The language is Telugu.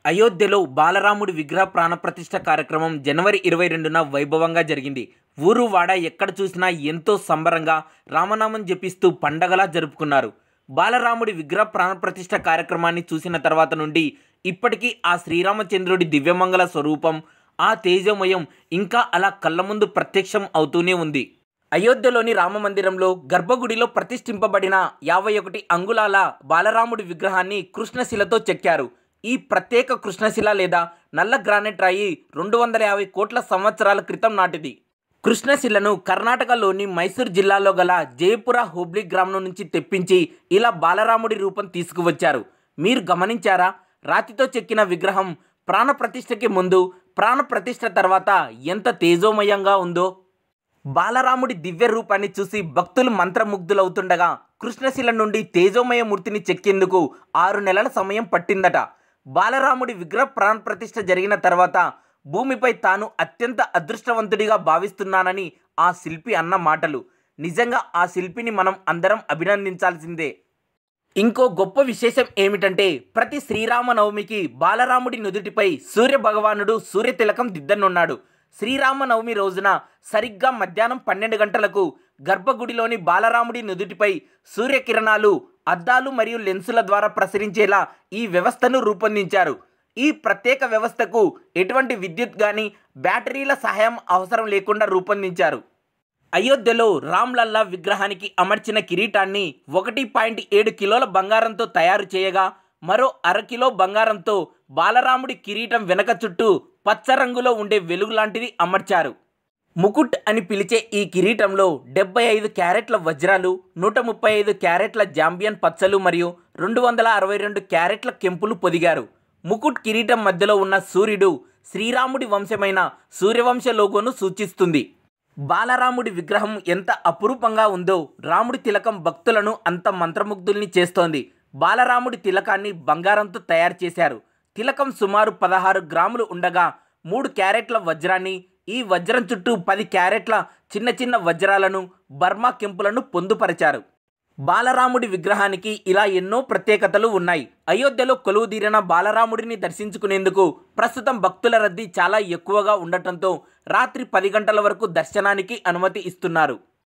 అయోధ్యలో బాలరాముడి విగ్రహ ప్రాణప్రతిష్ఠ కార్యక్రమం జనవరి 22న వైభవంగా జరిగింది. ఊరు వాడ ఎక్కడ చూసినా ఎంతో సంబరంగా రామనామం జపిస్తూ పండగలా జరుపుకున్నారు. బాలరాముడి విగ్రహ ప్రాణప్రతిష్ఠ కార్యక్రమాన్ని చూసిన తర్వాత నుండి ఇప్పటికీ ఆ శ్రీరామచంద్రుడి దివ్యమంగళ స్వరూపం, ఆ తేజోమయం ఇంకా అలా కళ్ళ ముందు ప్రత్యక్షం అవుతూనే ఉంది. అయోధ్యలోని రామమందిరంలో గర్భగుడిలో ప్రతిష్ఠింపబడిన 51 అంగుళాల బాలరాముడి విగ్రహాన్ని కృష్ణశిలతో చెక్కారు. ఈ ప్రత్యేక కృష్ణశిల లేదా నల్ల గ్రానైట్ రాయి 250 కోట్ల సంవత్సరాల క్రితం నాటిది. కృష్ణశిలను కర్ణాటకలోని మైసూర్ జిల్లాలో గల జయపుర హుబ్లీ గ్రామం నుంచి తెప్పించి ఇలా బాలరాముడి రూపం తీసుకువచ్చారు. మీరు గమనించారా? రాతితో చెక్కిన విగ్రహం ప్రాణప్రతిష్ఠకి ముందు, ప్రాణప్రతిష్ఠ తర్వాత ఎంత తేజోమయంగా ఉందో. బాలరాముడి దివ్య రూపాన్ని చూసి భక్తులు మంత్రముగ్ధులవుతుండగా కృష్ణశిల నుండి తేజోమయ మూర్తిని చెక్కేందుకు 6 నెలల సమయం పట్టిందట. బాలరాముడి విగ్రహ ప్రాణప్రతిష్ఠ జరిగిన తర్వాత భూమిపై తాను అత్యంత అదృష్టవంతుడిగా భావిస్తున్నానని ఆ శిల్పి అన్న మాటలు. నిజంగా ఆ శిల్పిని మనం అందరం అభినందించాల్సిందే. ఇంకో గొప్ప విశేషం ఏమిటంటే ప్రతి శ్రీరామనవమికి బాలరాముడి నుదుటిపై సూర్య భగవానుడు సూర్యతిలకం దిద్దనున్నాడు. శ్రీరామనవమి రోజున సరిగ్గా మధ్యాహ్నం 12 గంటలకు గర్భగుడిలోని బాలరాముడి నుదుటిపై సూర్యకిరణాలు అద్దాలు మరియు లెన్సుల ద్వారా ప్రసరించేలా ఈ వ్యవస్థను రూపొందించారు. ఈ ప్రత్యేక వ్యవస్థకు ఎటువంటి విద్యుత్ కానీ బ్యాటరీల సహాయం అవసరం లేకుండా రూపొందించారు. అయోధ్యలో రామ్లల్లా విగ్రహానికి అమర్చిన కిరీటాన్ని 1.7 కిలోల బంగారంతో తయారు చేయగా మరో 1/2 కిలో బంగారంతో బాలరాముడి కిరీటం వెనక చుట్టూ పచ్చ రంగులో ఉండే వెలుగు లాంటిది అమర్చారు. ముకుట్ అని పిలిచే ఈ కిరీటంలో 75 క్యారెట్ల వజ్రాలు, 135 క్యారెట్ల జాంబియన్ పచ్చలు మరియు 262 క్యారెట్ల కెంపులు పొదిగారు. ముకుట్ కిరీటం మధ్యలో ఉన్న సూర్యుడు శ్రీరాముడి వంశమైన సూర్యవంశ లోగోను సూచిస్తుంది. బాలరాముడి విగ్రహం ఎంత అపురూపంగా ఉందో రాముడి తిలకం భక్తులను అంత మంత్రముగ్ధుల్ని చేస్తోంది. బాలరాముడి తిలకాన్ని బంగారంతో తయారు చేశారు. తిలకం సుమారు 16 గ్రాములు ఉండగా 3 క్యారెట్ల వజ్రాన్ని, ఈ వజ్రం చుట్టూ 10 క్యారెట్ల చిన్న చిన్న వజ్రాలను, బర్మా కెంపులను పొందుపరిచారు. బాలరాముడి విగ్రహానికి ఇలా ఎన్నో ప్రత్యేకతలు ఉన్నాయి. అయోధ్యలో కొలువుదీరిన బాలరాముడిని దర్శించుకునేందుకు ప్రస్తుతం భక్తుల రద్దీ చాలా ఎక్కువగా ఉండటంతో రాత్రి 10 గంటల వరకు దర్శనానికి అనుమతి ఇస్తున్నారు.